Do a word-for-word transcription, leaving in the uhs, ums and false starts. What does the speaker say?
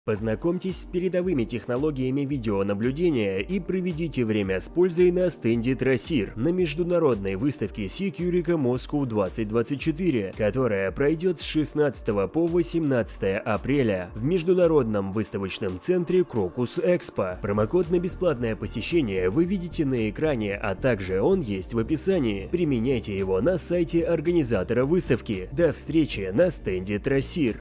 Познакомьтесь с передовыми технологиями видеонаблюдения и проведите время с пользой на стенде Трасир на международной выставке Securica Moscow двадцать двадцать четыре, которая пройдет с шестнадцатого по восемнадцатое апреля в международном выставочном центре Crocus Expo. Промокод на бесплатное посещение вы видите на экране, а также он есть в описании. Применяйте его на сайте организатора выставки. До встречи на стенде Трасир.